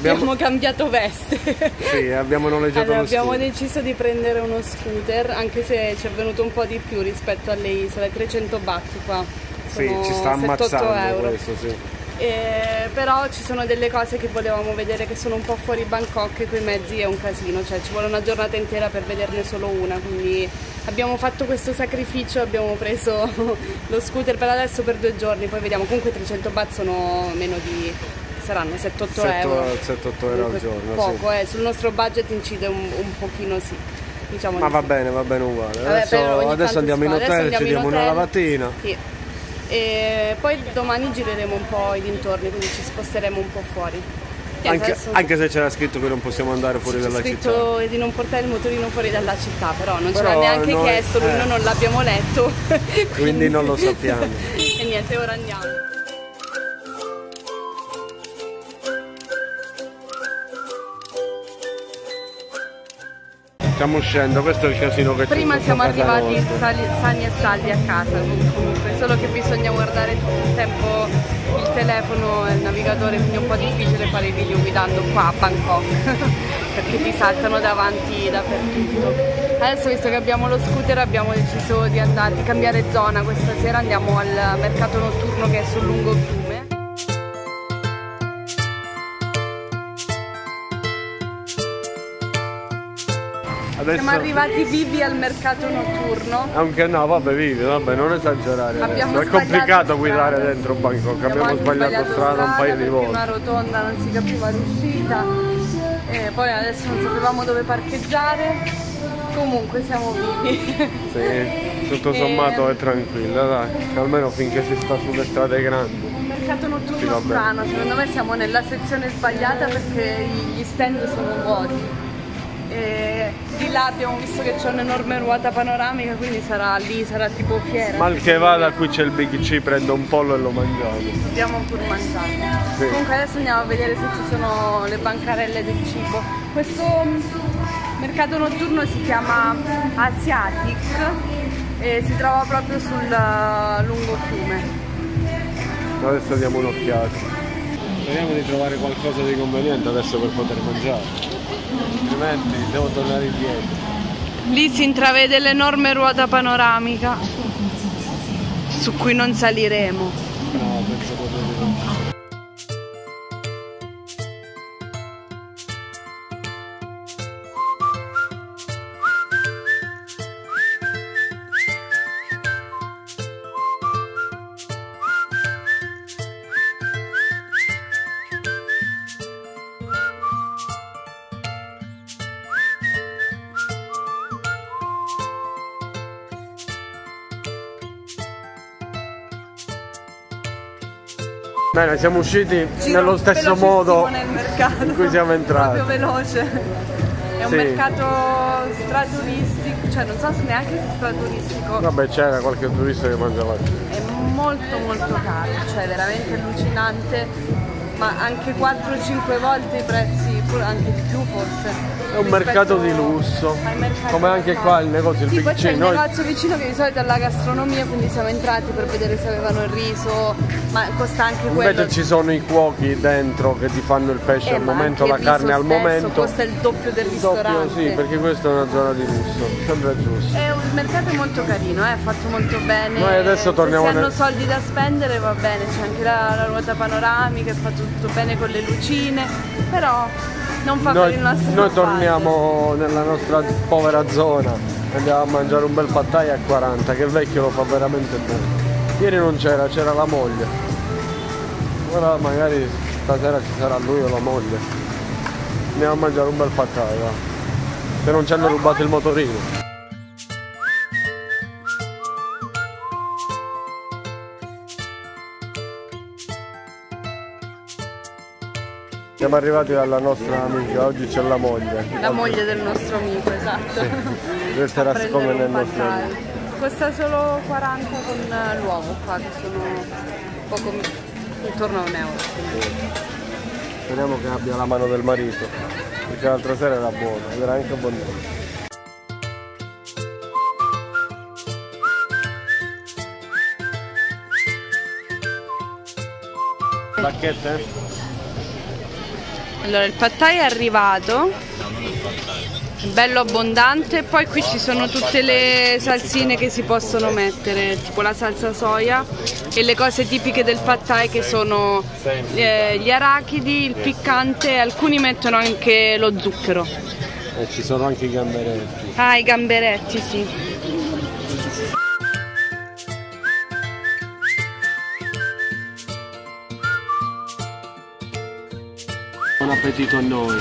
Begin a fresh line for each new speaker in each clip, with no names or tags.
abbiamo cambiato veste.
Sì, abbiamo noleggiato
allora,
uno
abbiamo
scooter.
deciso di prendere uno scooter, anche se ci è venuto un po' di più rispetto alle isole, 300 baht qua.
Sì,
Sono
ci sta
7-8
ammazzando
euro.
questo, sì.
Però ci sono delle cose che volevamo vedere che sono un po' fuori Bangkok e coi mezzi è un casino, cioè ci vuole una giornata intera per vederne solo una, quindi abbiamo fatto questo sacrificio, abbiamo preso lo scooter per adesso per 2 giorni, poi vediamo. Comunque 300 baht sono meno di, saranno 7-8 euro.
7-8 euro al giorno,
poco,
sì.
sul nostro budget incide un pochino, sì. Diciamo.
Ma va bene uguale.
Vabbè,
Adesso andiamo in hotel, ci diamo una lavatina.
Sì. E poi domani gireremo un po' i dintorni, quindi ci sposteremo un po' fuori.
Anche se c'era scritto che non possiamo andare fuori dalla città.
C'è scritto di non portare il motorino fuori dalla città, però non ce l'ha neanche chiesto, noi non l'abbiamo letto.
Quindi non lo sappiamo.
E niente, ora andiamo.
Stiamo uscendo, questo è il casino che c'è.
Prima siamo arrivati sani e salvi a casa, comunque, solo che bisogna guardare tutto il tempo il telefono e il navigatore, quindi è un po' difficile fare i video guidando qua a Bangkok perché ti saltano davanti dappertutto. Adesso, visto che abbiamo lo scooter, abbiamo deciso di cambiare zona. Questa sera andiamo al mercato notturno che è sul lungofiume.
Adesso...
Siamo arrivati vivi al mercato notturno.
Anche no, vabbè, non esagerare. È complicato guidare dentro Bangkok, abbiamo sbagliato strada un paio di volte.
Una rotonda non si capiva l'uscita. E poi adesso non sapevamo dove parcheggiare. Comunque siamo vivi.
Sì, tutto sommato è tranquilla, dai. Almeno finché si sta sulle strade grandi.
Mercato notturno strano, secondo me siamo nella sezione sbagliata perché gli stand sono vuoti. E di là abbiamo visto che c'è un'enorme ruota panoramica, quindi sarà lì, sarà tipo fiera.
Mal che vada, qui c'è il Big C, prendo un pollo e lo mangiamo.
Dobbiamo pur mangiare.
Sì.
Comunque adesso andiamo a vedere se ci sono le bancarelle del cibo. Questo mercato notturno si chiama Asiatic e si trova proprio sul lungofiume.
Adesso diamo un'occhiata. Speriamo di trovare qualcosa di conveniente adesso per poter mangiare. Altrimenti devo tornare indietro.
Lì si intravede l'enorme ruota panoramica su cui non saliremo.
No, penso proprio di no. Bene, siamo usciti nello stesso modo in cui siamo entrati.
Proprio veloce. È un mercato straturistico, cioè non so se neanche se è straturistico.
Vabbè, c'era qualche turista che mangiava.
È molto caro, cioè veramente allucinante, ma anche 4-5 volte i prezzi, anche di più forse.
È un mercato di lusso, come anche qua il negozio, il
Big
C.
C'è il negozio vicino che di solito è la gastronomia, quindi siamo entrati per vedere se avevano il riso, ma costa anche quello.
Invece ci sono i cuochi dentro che ti fanno il pesce al momento, la carne al momento.
Costa il doppio del ristorante.
Sì, perché questa è una zona di lusso, sembra giusto.
È un mercato molto carino, è fatto molto bene.
Noi adesso torniamo.
Se hanno soldi da spendere va bene, c'è anche la ruota panoramica, è fatto tutto bene con le lucine, però non fa per il nostro.
Noi torniamo nella nostra povera zona, andiamo a mangiare un bel pad thai a 40, che il vecchio lo fa veramente bene. Ieri non c'era, c'era la moglie. Ora magari stasera ci sarà lui o la moglie. Andiamo a mangiare un bel pad thai, va. Se non ci hanno rubato il motorino. Siamo arrivati dalla nostra amica, oggi c'è la moglie.
La moglie del nostro amico, esatto.
Sì. Resterà siccome nel nostro amico.
Costa solo 40 con l'uovo qua, che sono poco, intorno a €1.
Sì. Speriamo che abbia la mano del marito, perché l'altra sera era buona, era anche abbondante. Bacchette?
Allora, il pad thai è arrivato, è bello abbondante, poi qui ci sono tutte le salsine che si possono mettere, tipo la salsa soia e le cose tipiche del pad thai che sono gli arachidi, il piccante, alcuni mettono anche lo zucchero.
E ci sono anche i gamberetti.
Ah, i gamberetti, sì.
Buon appetito a noi.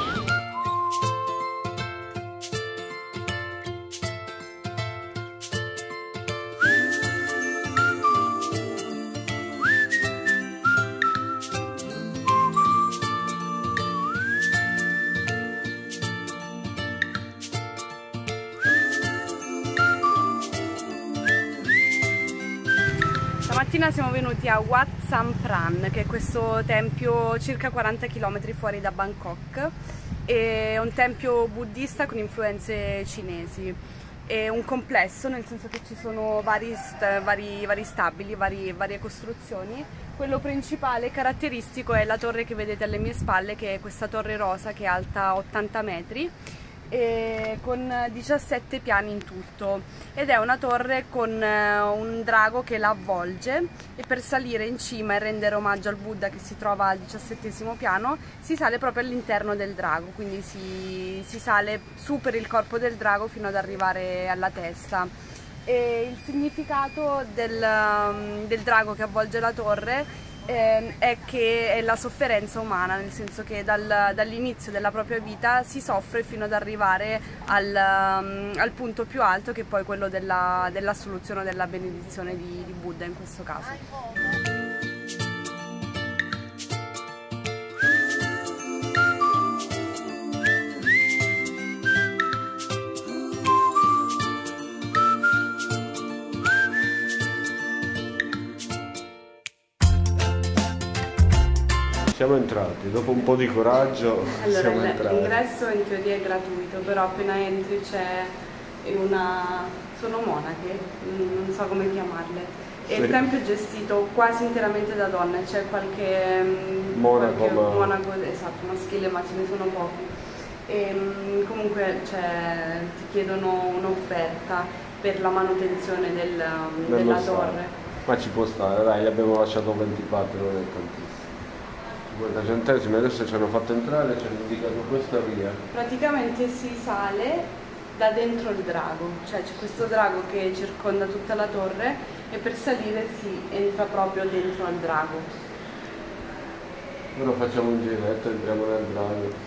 Stamattina siamo venuti a Wat Sampran, che è questo tempio circa 40 km fuori da Bangkok. È un tempio buddista con influenze cinesi. È un complesso, nel senso che ci sono vari stabili, varie costruzioni. Quello principale caratteristico è la torre che vedete alle mie spalle, che è questa torre rosa che è alta 80 metri. Con 17 piani in tutto, ed è una torre con un drago che la avvolge, e per salire in cima e rendere omaggio al Buddha che si trova al 17° piano si sale proprio all'interno del drago, quindi si sale su per il corpo del drago fino ad arrivare alla testa. E il significato del drago che avvolge la torre è che è la sofferenza umana, nel senso che dall'inizio della propria vita si soffre fino ad arrivare al punto più alto, che è poi quello dell'assoluzione o della benedizione di Buddha in questo caso.
Siamo entrati, dopo un po' di coraggio siamo entrati.
L'ingresso in teoria è gratuito, però appena entri c'è sono monache, non so come chiamarle. E sì. Il tempio è gestito quasi interamente da donne, c'è qualche monaco, esatto, maschile, ma ce ne sono pochi. E comunque ti chiedono un'offerta per la manutenzione della torre.
Ma ci può stare, dai, gli abbiamo lasciato 24, non è tantissimo. 50 centesimi, adesso ci hanno fatto entrare, ci hanno indicato questa via.
Praticamente si sale da dentro il drago, cioè c'è questo drago che circonda tutta la torre, e per salire si entra proprio dentro al drago.
Ora facciamo un giretto e entriamo nel drago.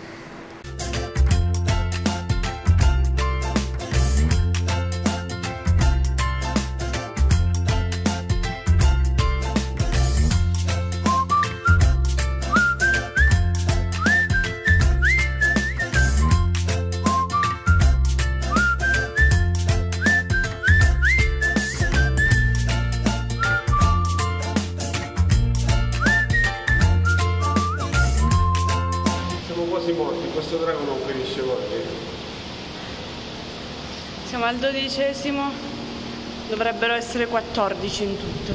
Morti, questo drago non finisce mai.
Siamo al 12°, dovrebbero essere 14 in tutto.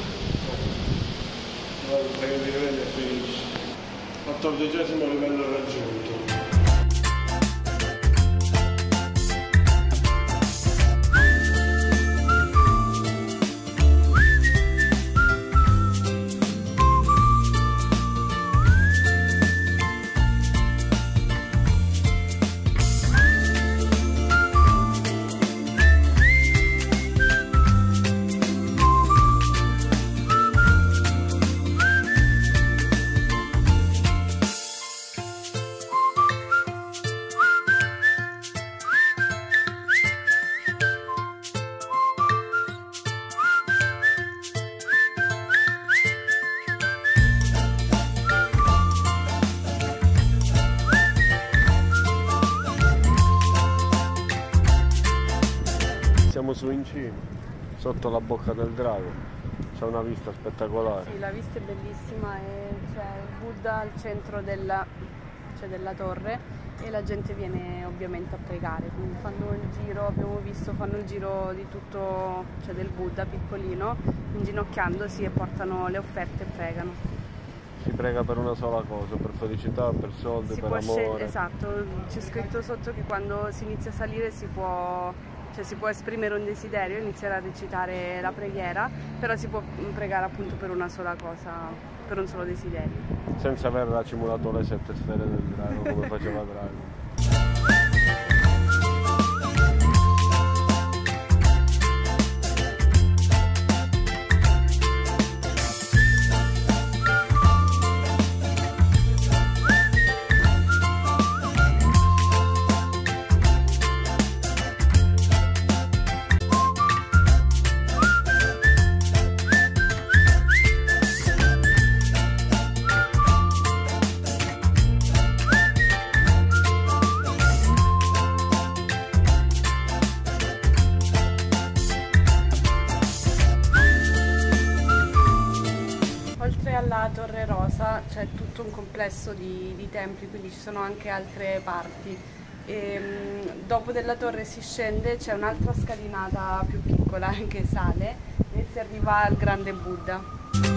Un paio di livelli e finisce. 14° livello raggiunto. Siamo su in cima, sotto la bocca del drago, c'è una vista spettacolare.
Sì, la vista è bellissima e c'è il Buddha al centro della torre, e la gente viene ovviamente a pregare, quindi fanno il giro, abbiamo visto, fanno il giro di tutto, cioè del Buddha piccolino, inginocchiandosi, e portano le offerte e pregano.
prega per una sola cosa, per felicità, per soldi,
Si
per
può
amore.
esatto, c'è scritto sotto che quando si inizia a salire si può esprimere un desiderio, iniziare a recitare la preghiera, però si può pregare appunto per una sola cosa, per un solo desiderio.
Senza aver accumulato le 7 sfere del drago come faceva Drago.
Alla Torre Rosa c'è tutto un complesso di templi, quindi ci sono anche altre parti. Dopo della torre si scende, c'è un'altra scalinata più piccola che sale e si arriva al grande Buddha.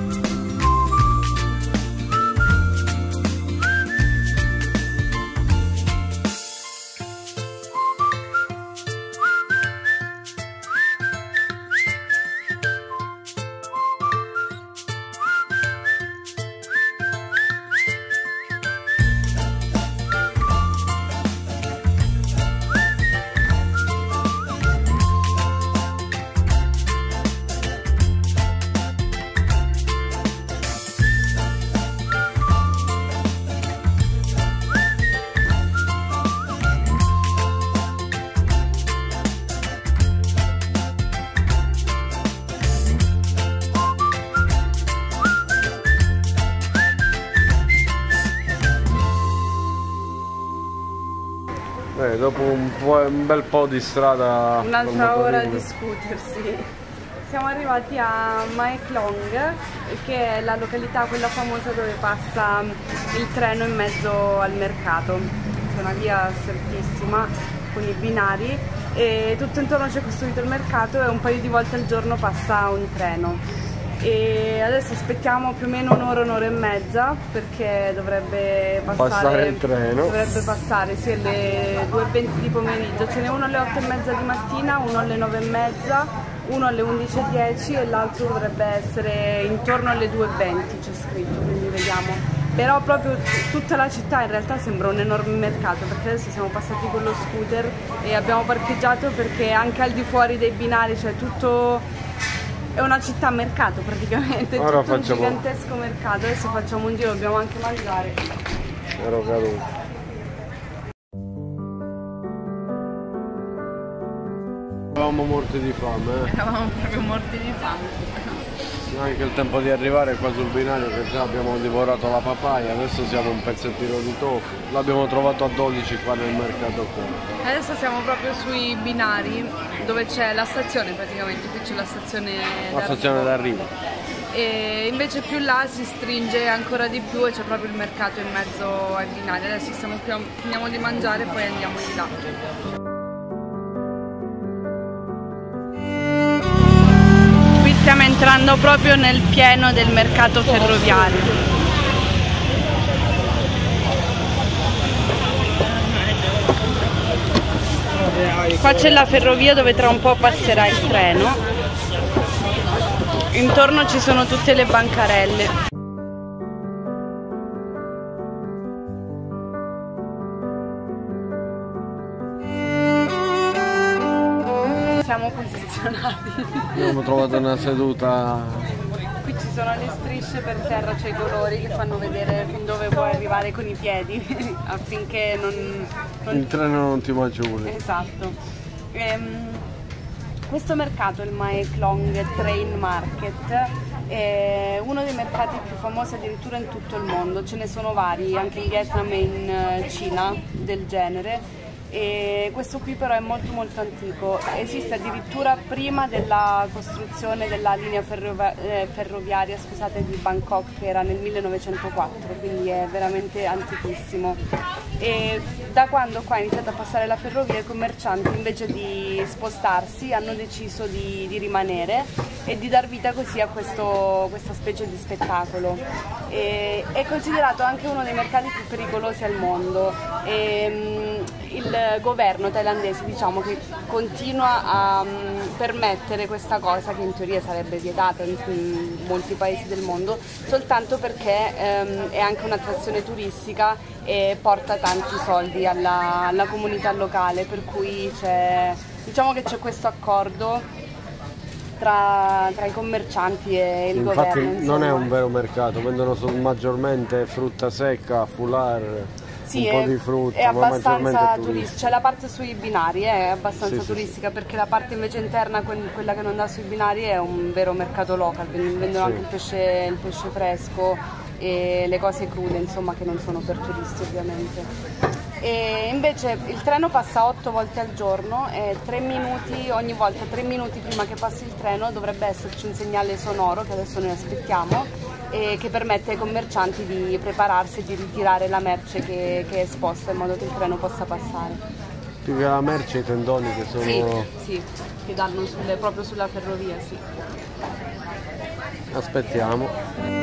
Dopo un bel po' di strada,
un'altra ora di scooter, sì. Siamo arrivati a Mae Klong, che è la località, quella famosa dove passa il treno in mezzo al mercato. C'è una via strettissima con i binari e tutto intorno c'è costruito il mercato e un paio di volte al giorno passa un treno. E adesso aspettiamo più o meno un'ora e mezza perché dovrebbe passare
il treno.
Dovrebbe passare, sì, alle 2:20 di pomeriggio. Ce n'è uno alle 8:30 di mattina, uno alle 9:30, uno alle 11:10 e l'altro dovrebbe essere intorno alle 2:20, c'è scritto, quindi vediamo. Però proprio tutta la città in realtà sembra un enorme mercato, perché adesso siamo passati con lo scooter e abbiamo parcheggiato perché anche al di fuori dei binari c'è tutto. È una città mercato praticamente, è tutto un gigantesco mercato. Adesso facciamo un giro, dobbiamo anche mangiare.
Ero caduto. Eravamo morti di fame,
Eravamo proprio morti di fame.
Anche il tempo di arrivare qua sul binario, che già abbiamo divorato la papaya, adesso siamo un pezzettino di tofu. L'abbiamo trovato a 12 qua nel mercato qua.
Adesso siamo proprio sui binari dove c'è la stazione praticamente, qui c'è la stazione
d'arrivo.
E invece più là si stringe ancora di più e c'è proprio il mercato in mezzo ai binari. Adesso finiamo di mangiare e poi andiamo di là. Stiamo entrando proprio nel pieno del mercato ferroviario. Qua c'è la ferrovia dove tra un po' passerà il treno. Intorno ci sono tutte le bancarelle. Siamo posizionati.
Abbiamo trovato una seduta.
Qui ci sono le strisce per terra, c'è i colori che fanno vedere fin dove puoi arrivare con i piedi affinché
il treno non ti maciuli.
Esatto. Questo mercato, il Mae Klong Train Market, è uno dei mercati più famosi addirittura in tutto il mondo. Ce ne sono vari, anche in Vietnam e in Cina del genere. E questo qui però è molto molto antico, esiste addirittura prima della costruzione della linea ferroviaria, scusate, di Bangkok, che era nel 1904, quindi è veramente antichissimo. E da quando qua è iniziata a passare la ferrovia, i commercianti invece di spostarsi hanno deciso di rimanere e di dar vita così a questa specie di spettacolo. È considerato anche uno dei mercati più pericolosi al mondo. Il governo thailandese, diciamo, che continua a permettere questa cosa, che in teoria sarebbe vietata in molti paesi del mondo, soltanto perché è anche un'attrazione turistica e porta tanti soldi alla comunità locale, per cui diciamo che c'è questo accordo tra i commercianti e il governo.
Infatti non è un vero mercato, vendono maggiormente frutta secca, foulard,
sì,
un po' di frutta,
è abbastanza
turistica.
C'è la parte sui binari, è abbastanza
sì,
turistica, sì, perché la parte invece interna, quella che non dà sui binari, è un vero mercato local, vendono anche il pesce fresco e le cose crude, insomma, che non sono per turisti ovviamente. E invece il treno passa 8 volte al giorno e ogni volta 3 minuti prima che passi il treno dovrebbe esserci un segnale sonoro, che adesso noi aspettiamo, e che permette ai commercianti di prepararsi e di ritirare la merce che è esposta, in modo che il treno possa passare.
Più che la merce, i tendoni che sono...
Sì, che danno proprio sulla ferrovia, sì.
Aspettiamo.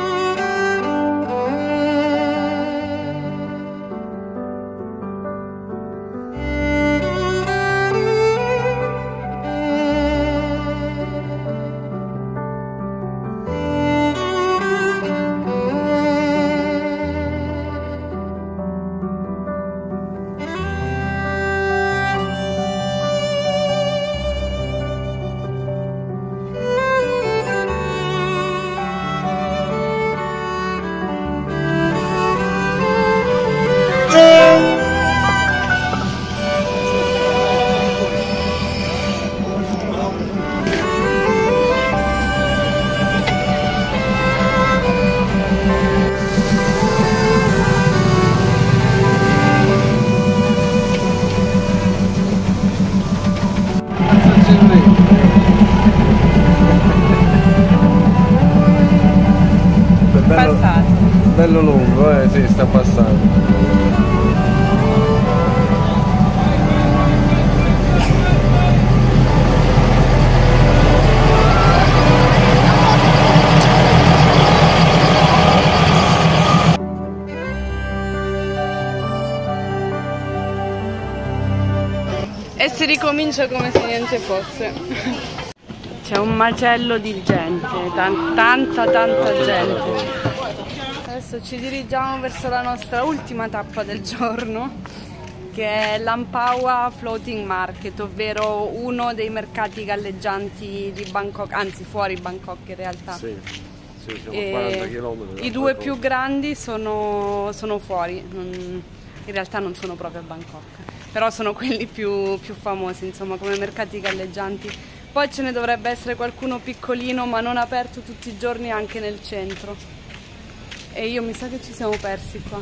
Bello lungo, sì, sta passando.
E si ricomincia come se niente fosse. C'è un macello di gente, tanta gente. Adesso ci dirigiamo verso la nostra ultima tappa del giorno, che è l'Ampawa Floating Market, ovvero uno dei mercati galleggianti di Bangkok, anzi fuori Bangkok in realtà.
Sì, siamo 40 km.
I due più grandi sono fuori, in realtà non sono proprio a Bangkok, però sono quelli più famosi, insomma, come mercati galleggianti. Poi ce ne dovrebbe essere qualcuno piccolino, ma non aperto tutti i giorni, anche nel centro. E io mi sa che ci siamo persi qua.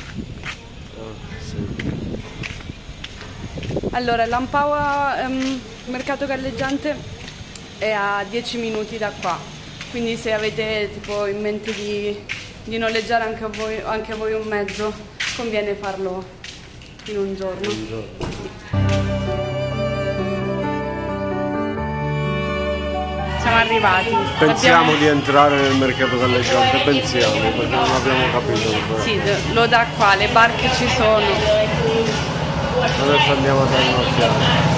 Sì.
Allora, l'Ampawa mercato galleggiante è a 10 minuti da qua, quindi se avete tipo in mente di noleggiare anche a voi un mezzo, conviene farlo in un giorno. Siamo arrivati.
Pensiamo di entrare nel mercato galleggiante, pensiamo, perché non abbiamo capito.
Sì, lo dà qua, le barche ci sono.
Adesso andiamo a dare un'occhiata.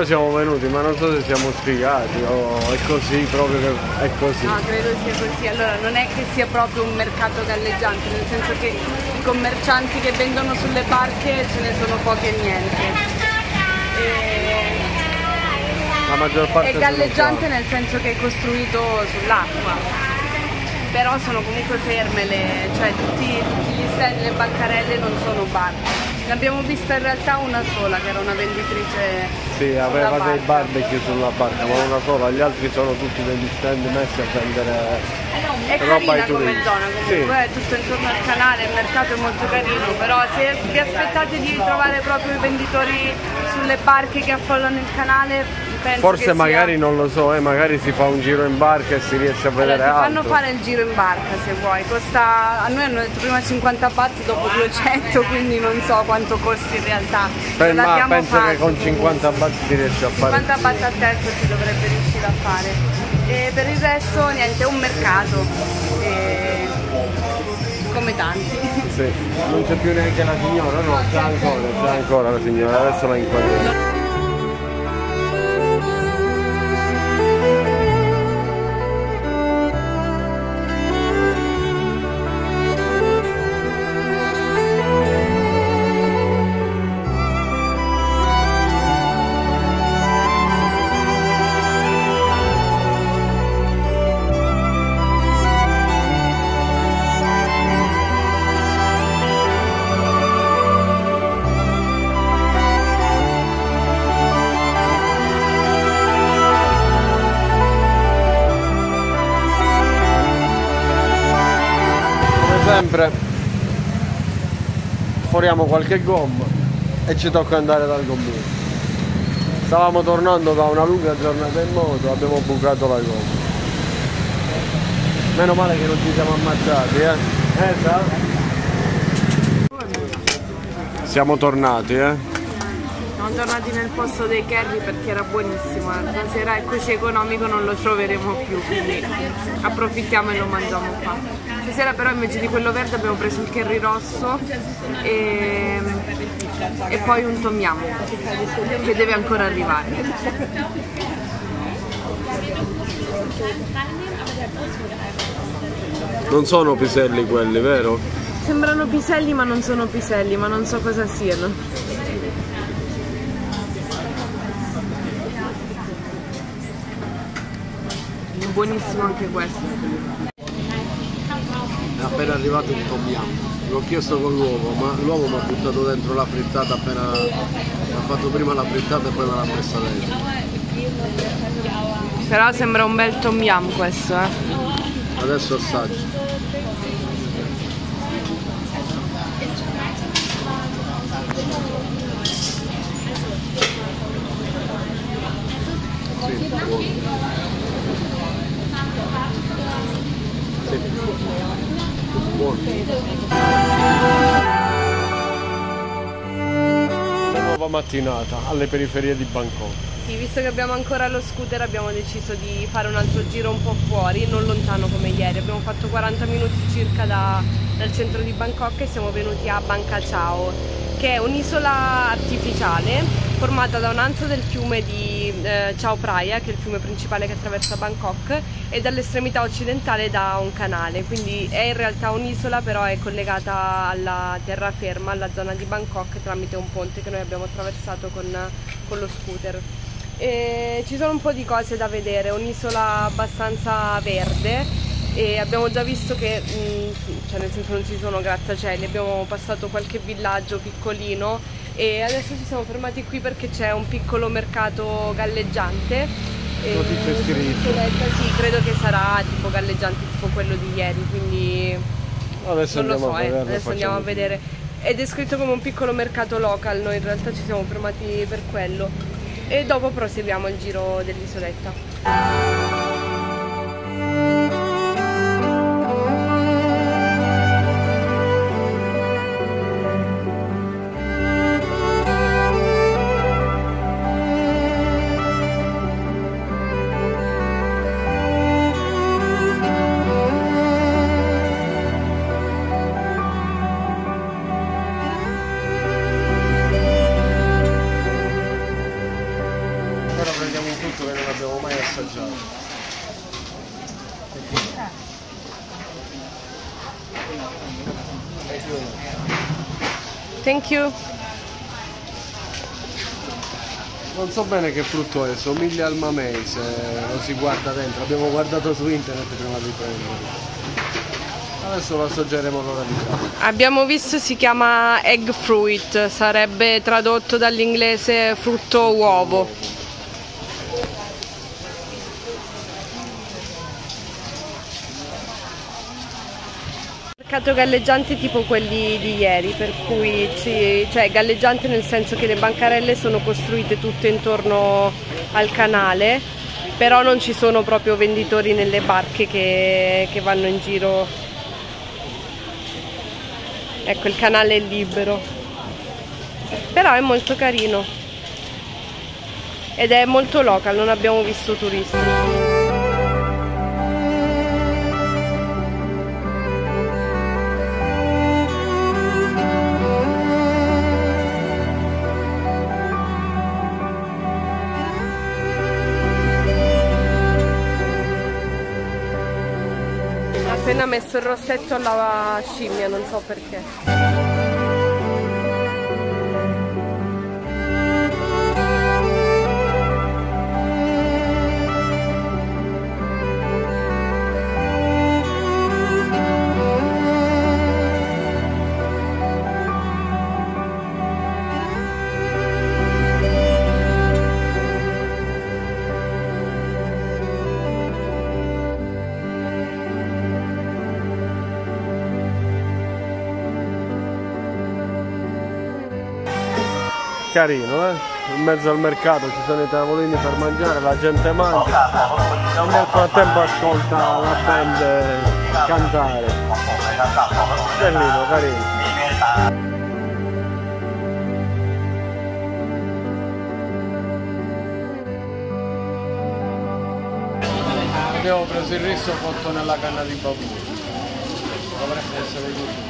noi siamo venuti, ma non so se siamo sfigati o è così, proprio che è così.
No, credo sia così. Allora, non è che sia proprio un mercato galleggiante, nel senso che i commercianti che vendono sulle barche ce ne sono pochi e niente.
La maggior parte
è galleggiante nel senso che è costruito sull'acqua, però sono comunque ferme, cioè tutti gli stand, le bancarelle non sono barche. Ne abbiamo vista in realtà una sola, che era una venditrice.
Sì, aveva dei barbecue sulla barca, ma una sola, gli altri sono tutti degli stand messi a vendere
è
roba ai
carina come
turisti.
zona comunque, sì. È tutto intorno al canale, il mercato è molto carino, però se vi aspettate di trovare proprio i venditori sulle barche che affollano il canale, penso
forse
che
magari non lo so, magari si fa un giro in barca e si riesce a vedere
allora,
altro.
Ti fanno fare il giro in barca se vuoi, costa, a noi hanno detto prima 50 baht, dopo 200, quindi non so quanto costi in realtà.
Ma penso che con 50 baht si riesce a fare
50 baht a testa si dovrebbe riuscire a fare. E per il resto niente, è un mercato, come tanti.
Sì, non c'è più neanche la signora, no? C'è ancora la signora, adesso la inquadriamo. Sempre foriamo qualche gomma e ci tocca andare dal gommino. Stavamo tornando da una lunga giornata in moto, abbiamo bucato la gomma. Meno male che non ci siamo ammazzati, sa? Siamo tornati,
Siamo tornati nel posto dei curry perché era buonissimo, stasera è così economico, non lo troveremo più, quindi approfittiamo e lo mangiamo qua. Stasera però invece di quello verde abbiamo preso il curry rosso e poi un tom yum che deve ancora arrivare.
Non sono piselli quelli, vero?
Sembrano piselli ma non sono piselli, ma non so cosa siano. Buonissimo anche questo.
È appena arrivato il tom yum. L'ho chiesto con l'uovo, ma l'uovo mi ha buttato dentro la frittata appena ha fatto prima la frittata e poi me l'ha messa dentro.
Però sembra un bel tom yum questo,
Adesso assaggio. Sì, buono. Una nuova mattinata alle periferie di Bangkok.
Sì, visto che abbiamo ancora lo scooter abbiamo deciso di fare un altro giro un po' fuori, non lontano come ieri. Abbiamo fatto 40 minuti circa dal centro di Bangkok e siamo venuti a Bang Ka Chao, che è un'isola artificiale formata da un'ansa del fiume di Chao Phraya, che è il fiume principale che attraversa Bangkok, e dall'estremità occidentale da un canale, quindi è in realtà un'isola, però è collegata alla terraferma, alla zona di Bangkok, tramite un ponte che noi abbiamo attraversato con lo scooter. E ci sono un po' di cose da vedere, un'isola abbastanza verde e abbiamo già visto che, cioè nel senso non ci sono grattacieli, abbiamo passato qualche villaggio piccolino e adesso ci siamo fermati qui perché c'è un piccolo mercato galleggiante.
Così c'è scritto.
Sì, credo che sarà tipo galleggiante, tipo quello di ieri, quindi
adesso
non lo so,
adesso
andiamo a vedere. Ed è scritto come un piccolo mercato local, noi in realtà ci siamo fermati per quello e dopo proseguiamo il giro dell'isoletta. Thank you.
Non so bene che frutto è, somiglia al mamei se lo si guarda dentro, abbiamo guardato su internet prima di prendere. Adesso lo assaggeremo l'ora di casa.
Abbiamo visto si chiama egg fruit, sarebbe tradotto dall'inglese frutto uovo. Mercato galleggiante tipo quelli di ieri, per cui cioè galleggiante nel senso che le bancarelle sono costruite tutte intorno al canale, però non ci sono proprio venditori nelle barche che vanno in giro. Ecco, il canale è libero, però è molto carino ed è molto local, non abbiamo visto turisti. Ha appena messo il rossetto alla scimmia, non so perché.
Carino, in mezzo al mercato ci sono i tavolini per mangiare, la gente mangia e nel frattempo ascolta la band cantare. Bellino, carino. Abbiamo preso il riso cotto nella canna di bambù, dovrebbe essere così.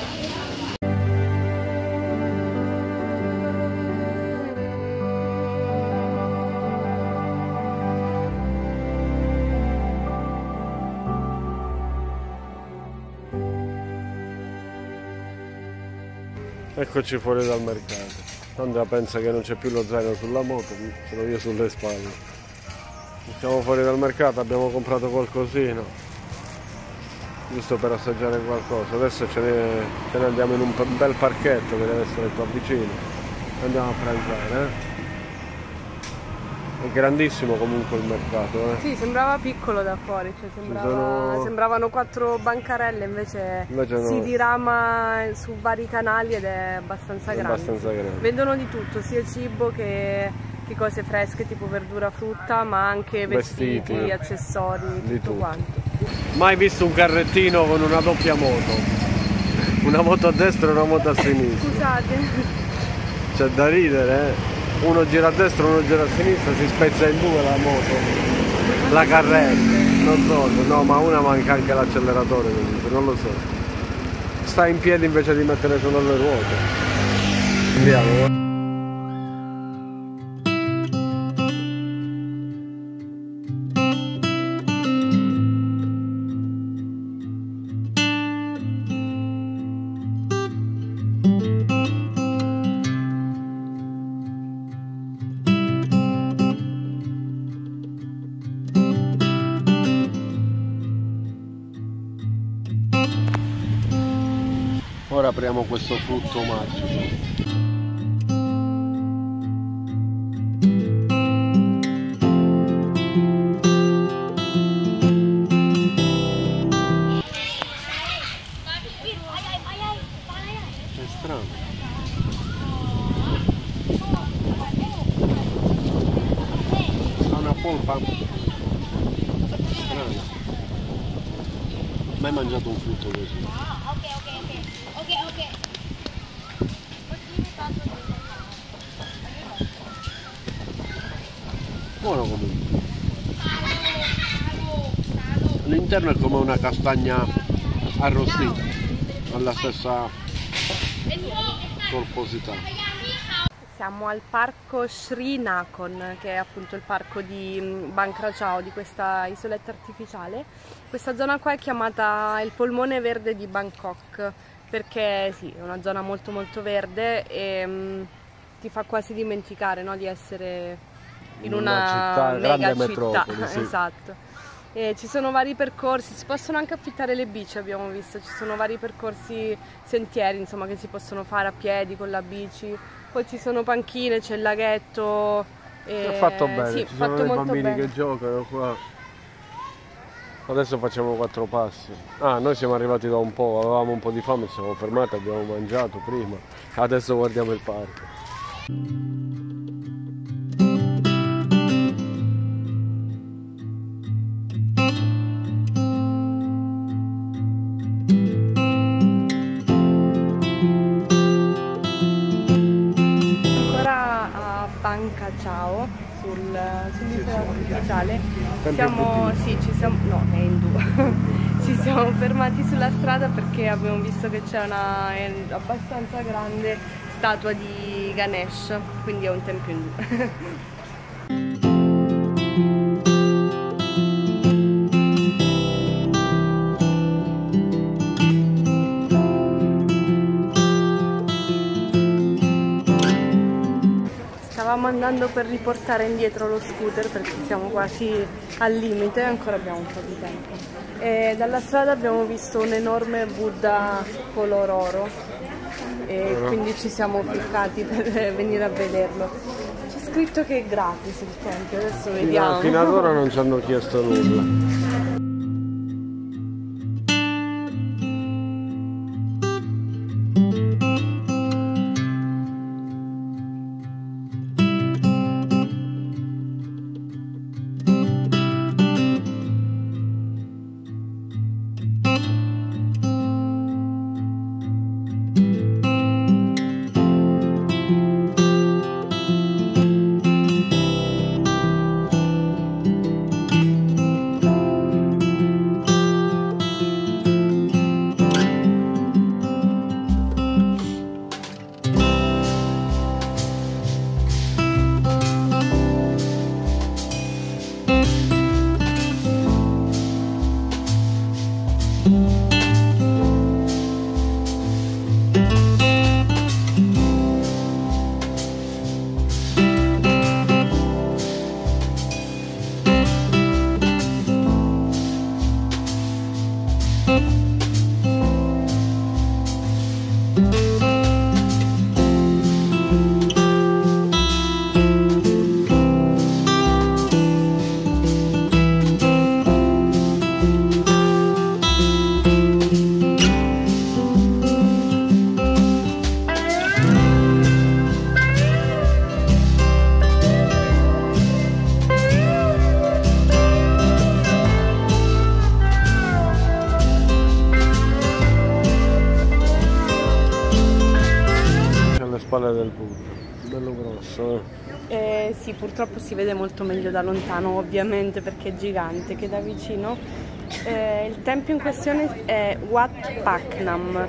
Eccoci fuori dal mercato. Andrea pensa che non c'è più lo zaino sulla moto, ce l'ho io sulle spalle. Siamo fuori dal mercato, abbiamo comprato qualcosina, giusto per assaggiare qualcosa. Adesso ce ne andiamo in un bel parchetto che deve essere qua vicino. Andiamo a pranzare, È grandissimo comunque il mercato,
Sì, sembrava piccolo da fuori, cioè sembravano 4 bancarelle, invece no. Si dirama su vari canali ed è abbastanza grande. Vendono di tutto, sia cibo che cose fresche tipo verdura, frutta, ma anche vestiti, accessori, tutto quanto.
Mai visto un carrettino con una doppia moto, una moto a destra e una moto a sinistra.
Scusate.
C'è da ridere, Uno gira a destra, uno gira a sinistra, si spezza in due la moto, la carretta, non so, no, ma una manca anche l'acceleratore, non lo so. Sta in piedi invece di mettere solo le ruote. Andiamo. Ora apriamo questo frutto magico. È strano. Ha una polpa strana. Mai mangiato un frutto così. Buono comunque. L'interno è come una castagna arrostita, ha la stessa corposità.
Siamo al parco Sri Nakhon, che è appunto il parco di Bang Krachao, di questa isoletta artificiale. Questa zona qua è chiamata il polmone verde di Bangkok, perché sì, è una zona molto molto verde e ti fa quasi dimenticare, no, di essere in una
città,
mega
grande
città.
metropoli, sì.
Esatto. E ci sono vari percorsi, si possono anche affittare le bici, abbiamo visto, ci sono vari percorsi, sentieri insomma che si possono fare a piedi con la bici, poi ci sono panchine, c'è il laghetto.
È fatto bene,
sì,
ci
fatto
sono dei
molto
bambini
bene.
che giocano qua. Adesso facciamo 4 passi. Ah, noi siamo arrivati da un po', avevamo un po' di fame, ci siamo fermati, abbiamo mangiato prima. Adesso guardiamo il parco.
Ancora a Banca Ciao, sull'isola artificiale. No, è indù. Ci siamo fermati sulla strada perché abbiamo visto che c'è una abbastanza grande statua di Ganesh, quindi è un tempio indù. Stavamo andando per riportare indietro lo scooter perché siamo quasi al limite, ancora abbiamo un po' di tempo. E dalla strada abbiamo visto un enorme Buddha color oro e quindi ci siamo ficcati per venire a vederlo. C'è scritto che è gratis il tempio, adesso vediamo.
Fino ad ora non ci hanno chiesto nulla. Del Buddha, bello grosso.
Sì, purtroppo si vede molto meglio da lontano, ovviamente perché è gigante, che da vicino. Il tempio in questione è Wat Paknam.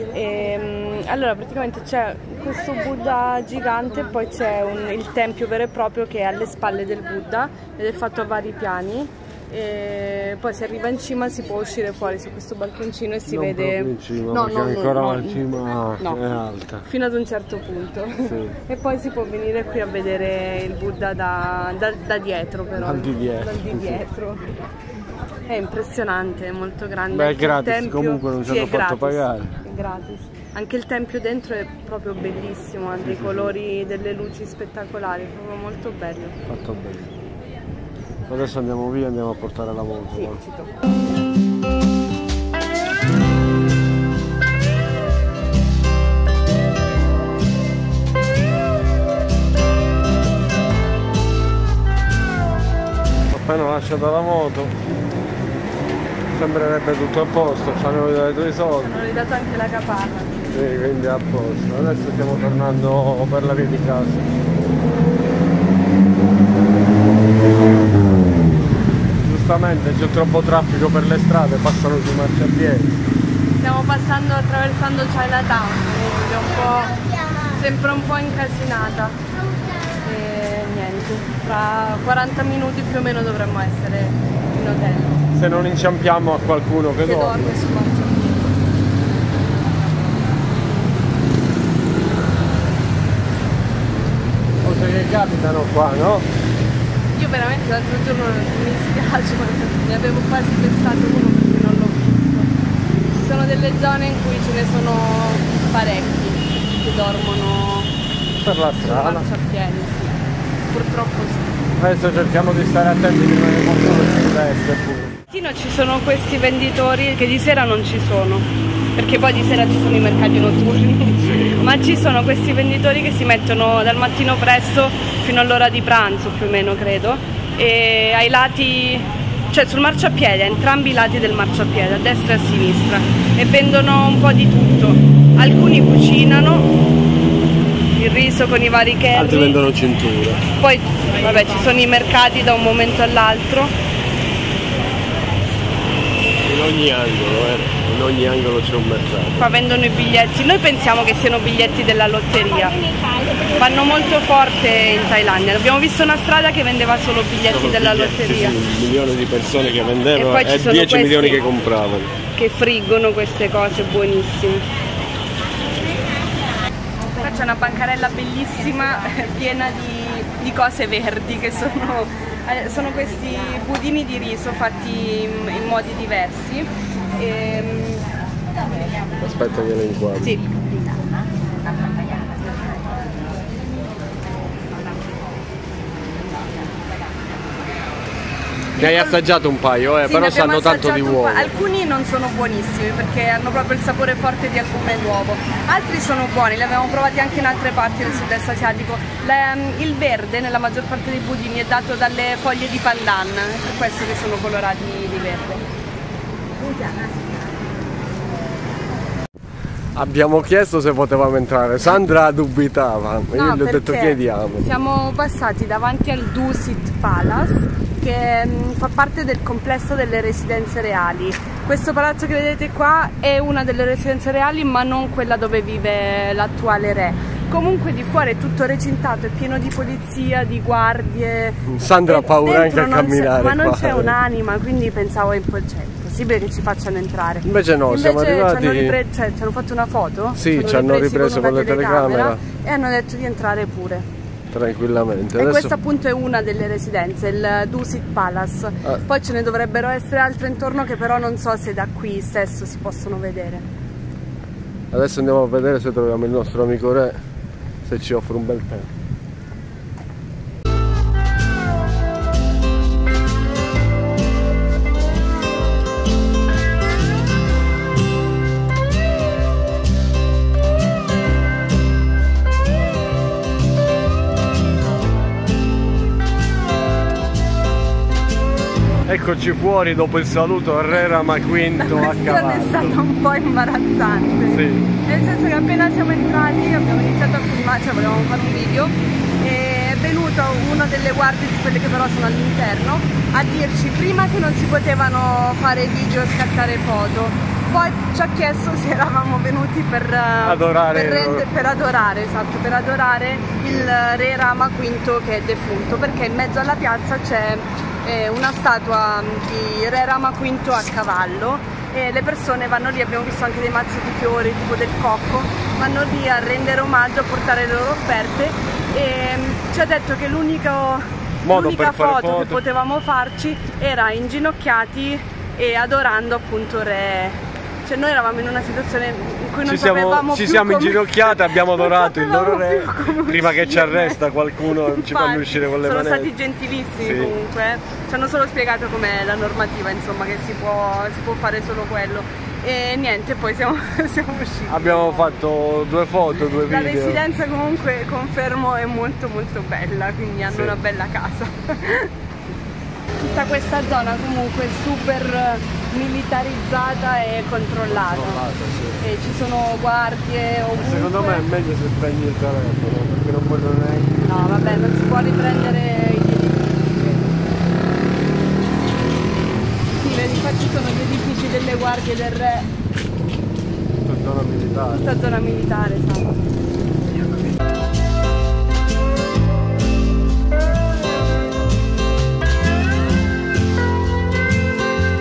Allora praticamente c'è questo Buddha gigante e poi c'è il tempio vero e proprio che è alle spalle del Buddha ed è fatto a vari piani. E poi si arriva in cima, si può uscire fuori su questo balconcino e si
non
vede
in cima, perché ancora la cima è alta
fino ad un certo punto.
Sì.
E poi si può venire qui a vedere il Buddha da dietro, però
dal di dietro.
È impressionante, è molto grande.
Beh, è gratis,
tempio,
comunque non ci hanno fatto pagare.
È gratis. Anche il tempio dentro è proprio bellissimo, ha dei colori, delle luci spettacolari, proprio molto bello.
Fatto bene. Adesso andiamo via, andiamo a portare la moto.
Sì, ci tocca.
Appena lasciata la moto sembrerebbe tutto a posto, ci hanno ridato i soldi.
Hanno ridato anche la capanna.
Sì, quindi è a posto. Adesso stiamo tornando per la via di casa. Giustamente c'è troppo traffico per le strade, passano sui marciapiedi.
Stiamo attraversando Chinatown, quindi è sempre un po' incasinata. E niente, tra 40 minuti più o meno dovremmo essere in hotel.
Se non inciampiamo a qualcuno che dorme.
Su marciapiedi.
capitano qua, no?
Io veramente l'altro giorno mi spiace, ne avevo quasi pestato uno perché non l'ho visto. Ci sono delle zone in cui ce ne sono parecchi che dormono
Per la strada.
marciapiedi, sì. Purtroppo sì.
Adesso cerchiamo di stare attenti prima che qualcuno ci investe pure.
Ci sono questi venditori che di sera non ci sono, perché poi di sera ci sono i mercati notturni, ma ci sono questi venditori che si mettono dal mattino presto fino all'ora di pranzo più o meno credo, e ai lati, cioè sul marciapiede, a entrambi i lati del marciapiede, a destra e a sinistra, e vendono un po' di tutto. Alcuni cucinano il riso con i vari curry,
Altri vendono cinture.
poi vabbè ci sono i mercati da un momento all'altro.
In ogni angolo c'è un mercato.
Qua vendono i biglietti, noi pensiamo che siano biglietti della lotteria, vanno molto forte in Thailandia. Abbiamo visto una strada che vendeva solo biglietti della lotteria.
Sì, 1 milione di persone che vendevano
poi ci
e
sono
10 milioni
questi
che compravano.
che friggono queste cose buonissime. Qua c'è una bancarella bellissima piena di cose verdi che sono questi budini di riso fatti in modi diversi.
Aspetta che lo inquadro.
Sì.
Ne hai assaggiato un paio,
Sì,
però
ne abbiamo
sanno tanto di
assaggiato
uovo.
Alcuni non sono buonissimi perché hanno proprio il sapore forte di albume d'uovo, altri sono buoni, li abbiamo provati anche in altre parti del sud-est asiatico. Il verde nella maggior parte dei budini è dato dalle foglie di pandan, è per questo che sono colorati di verde.
Abbiamo chiesto se potevamo entrare, Sandra dubitava, io
No,
gli ho detto
perché
chiediamo.
siamo passati davanti al Dusit Palace, che fa parte del complesso delle residenze reali. Questo palazzo che vedete qua è una delle residenze reali, ma non quella dove vive l'attuale re. Comunque di fuori è tutto recintato, è pieno di polizia, di guardie.
Sandra ha paura anche a camminare.
Ma non
qua.
c'è un'anima, quindi pensavo è impossibile che ci facciano entrare.
Invece no, siamo arrivati.
Ci hanno fatto una foto?
Sì, ci hanno ripreso con
una
le telecamere
e hanno detto di entrare pure.
Tranquillamente.
E
Adesso...
questa appunto è una delle residenze, il Dusit Palace. Poi ce ne dovrebbero essere altre intorno che però non so se da qui stesso si possono vedere.
Adesso andiamo a vedere se troviamo il nostro amico re, se ci offre un bel tè. Eccoci fuori dopo il saluto al re Rama V a cavallo.
È stata un po' imbarazzante.
Sì.
Nel senso che appena siamo entrati abbiamo iniziato a filmare, cioè volevamo fare un video, e è venuto una delle guardie di quelle che però sono all'interno a dirci prima che non si potevano fare video e scattare foto, poi ci ha chiesto se eravamo venuti per adorare il re Rama V che è defunto, perché in mezzo alla piazza c'è una statua di re Rama V a cavallo e le persone vanno lì, abbiamo visto anche dei mazzi di fiori tipo del cocco, vanno lì a rendere omaggio, a portare le loro offerte, e ci ha detto che l'unica foto che potevamo farci era inginocchiati e adorando appunto re. Cioè noi eravamo in una situazione in cui non sapevamo più
ci siamo
come...
inginocchiati, abbiamo adorato il loro re prima che ci
uscirne.
arresta qualcuno, ci fanno uscire con le
sono
manette.
stati gentilissimi,
sì.
Comunque ci hanno solo spiegato com'è la normativa, insomma, che si può fare solo quello, e niente, poi siamo usciti.
Abbiamo fatto 2 foto, 2 video.
La residenza comunque, confermo, è molto molto bella, quindi hanno una bella casa. Tutta questa zona comunque è super militarizzata e controllata, sì. E ci sono guardie ovunque.
Secondo me è meglio se spegni il telefono, perché non voglio neanche...
No vabbè, non si può riprendere gli edifici. Sì, vedi, qua ci sono gli edifici delle guardie del re.
Tutta zona militare.
Tutta zona militare, esatto.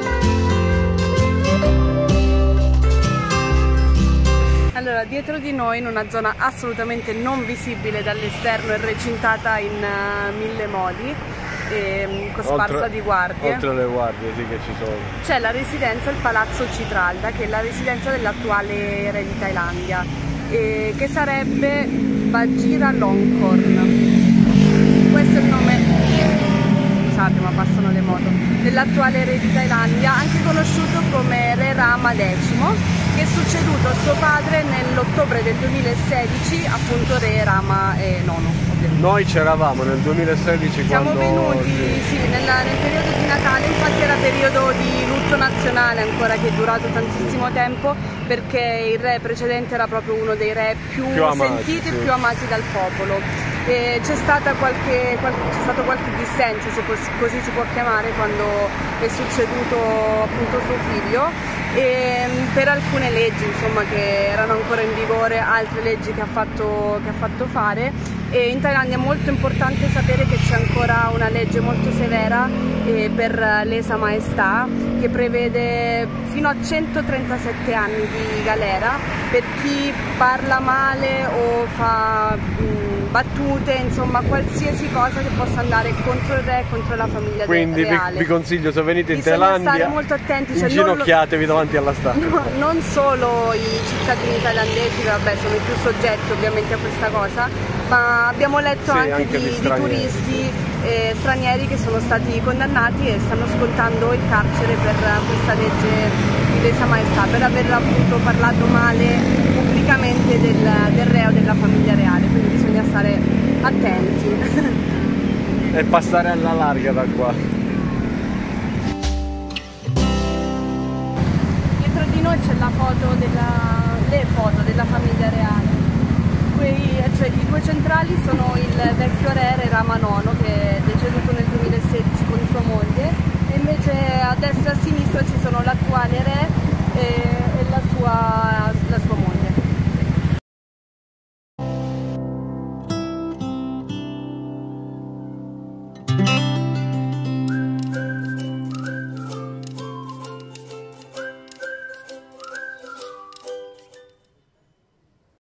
Allora, dietro di noi in una zona assolutamente non visibile dall'esterno e recintata in 1000 modi, cosparsa di guardie.
Oltre alle guardie, sì, che ci sono.
C'è la residenza, il Palazzo Citralda, che è la residenza dell'attuale re di Thailandia, che sarebbe Vajira Longkorn. Questo è il nome, scusate ma passano le moto, dell'attuale re di Thailandia, anche conosciuto come Re Rama X, che è succeduto a suo padre nell'ottobre del 2016, appunto Re Rama IX.
Noi c'eravamo nel 2016
siamo
quando...
venuti, sì, nel periodo di Natale, infatti era periodo di lutto nazionale ancora, che è durato tantissimo tempo, perché il re precedente era proprio uno dei re più sentiti e più amati dal popolo. C'è stato qualche dissenso, se così si può chiamare, quando è succeduto appunto suo figlio, per alcune leggi, insomma, che erano ancora in vigore, altre leggi che ha fatto fare. E in Thailandia è molto importante sapere che c'è ancora una legge molto severa per lesa maestà, che prevede fino a 137 anni di galera per chi parla male o fa battute, insomma qualsiasi cosa che possa andare contro il re e contro la famiglia reale.
Quindi vi consiglio, se venite in
Bisogna
Thailandia,
stare molto attenti, cioè
inginocchiatevi davanti alla statua.
No, non solo i cittadini thailandesi, vabbè, sono i più soggetti ovviamente a questa cosa, ma abbiamo letto anche di turisti stranieri che sono stati condannati e stanno scontando il carcere per questa legge di lesa maestà, per aver appunto parlato male pubblicamente del re o della famiglia reale, quindi bisogna stare attenti.
E passare alla larga da qua.
Dietro di noi c'è le foto della famiglia reale. Cioè, i due centrali sono il vecchio re Rama IX, che è deceduto nel 2016 con sua moglie, e invece a destra e a sinistra ci sono l'attuale re e la sua moglie.